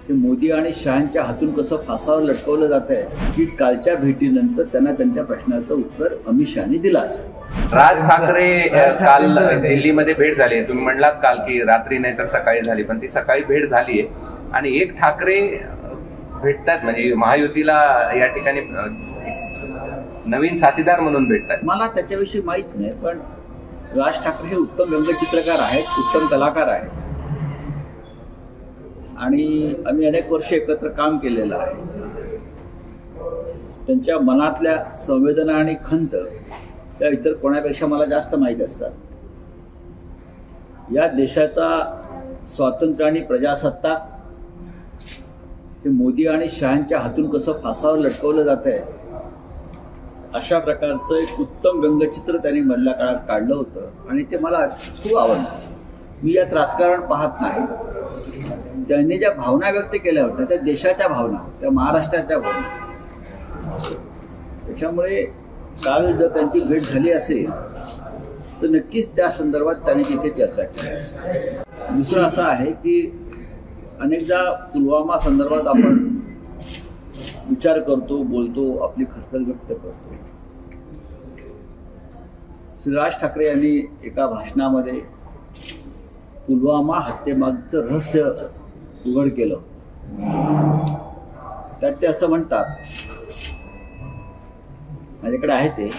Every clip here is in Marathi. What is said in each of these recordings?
की मोदी आणि शहांच्या हातून कसं फासावर लटकवलं जात आहे की कालच्या भेटीनंतर त्यांना त्यांच्या प्रश्नाचं उत्तर अमित शहानी दिलं असेल. राज ठाकरे काल दिल्लीमध्ये भेट झाली. तुम्ही म्हणलात काल की रात्री नाही तर सकाळी झाली, पण ती सकाळी भेट झाली आहे आणि एक ठाकरे भेटतात म्हणजे महायुतीला या ठिकाणी नवीन साथीदार म्हणून भेटतात. मला त्याच्याविषयी माहित नाही, पण राज ठाकरे हे उत्तम व्यंगचित्रकार आहेत, उत्तम कलाकार आहेत आणि आम्ही अनेक वर्ष एकत्र काम केलेलं आहे. त्यांच्या मनातल्या संवेदना आणि खंत त्या इतर कोणापेक्षा मला जास्त माहीत असतात. या देशाचा स्वातंत्र्य आणि प्रजासत्ताक हे मोदी आणि शहांच्या हातून कसं फासावर लटकवलं जात आहे अशा प्रकारचं एक उत्तम व्यंगचित्र त्यांनी मधल्या काळात काढलं होतं आणि ते मला खूप आवडलं. मी यात राजकारण पाहत नाही. त्यांनी ज्या भावना व्यक्त केल्या होत्या त्या देशाच्या भावना, त्या महाराष्ट्राच्या भावना. त्याच्यामुळे काल जर त्यांची भेट झाली असेल तर नक्कीच त्या संदर्भात त्यांनी तिथे चर्चा केली. दुसरं असं आहे की अनेकदा पुलवामा संदर्भात आपण विचार करतो, बोलतो, आपली खदखद व्यक्त करतो. श्री राज ठाकरे यांनी एका भाषणामध्ये पुलवामा हत्येमागचं रहस्य उघड केलं. त्यात ते असं म्हणतात, माझ्याकडे आहे ते,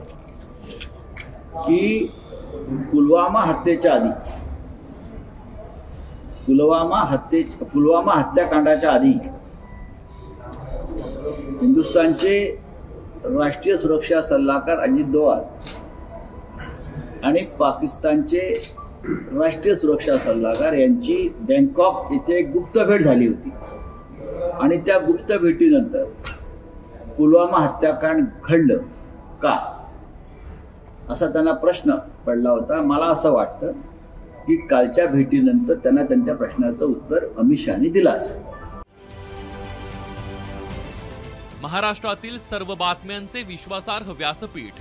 की पुलवामा हत्याकांडाच्या आधी हिंदुस्थानचे राष्ट्रीय सुरक्षा सल्लागार अजित डोवाल आणि पाकिस्तानचे राष्ट्रीय सुरक्षा सल्लागार यांची बँकॉक येथे एक गुप्त भेट झाली होती आणि त्या गुप्त भेटीनंतर पुलवामा हत्याकांड घडलं का असा त्यांना प्रश्न पडला होता. मला असं वाटतं की कालच्या भेटीनंतर त्यांना त्यांच्या प्रश्नाचं उत्तर अमित शहानी दिलं असेल. महाराष्ट्रातील सर्व बातम्यांचे विश्वासार्ह व्यासपीठ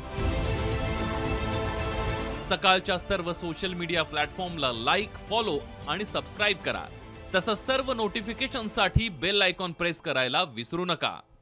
सकाळच्या सर्व सोशल मीडिया प्लॅटफॉर्मला लाईक, फॉलो आणि सबस्क्राईब करा. तसंच सर्व नोटिफिकेशनसाठी बेल आयकॉन प्रेस करायला विसरू नका.